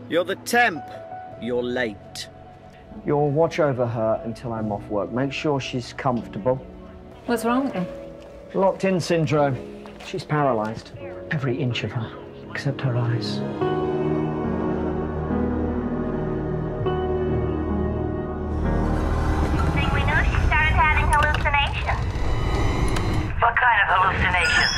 You're the temp. You're late. You'll watch over her until I'm off work. Make sure she's comfortable. What's wrong with her? Locked-in syndrome. She's paralysed. Every inch of her, except her eyes. We know she started having hallucinations. What kind of hallucinations?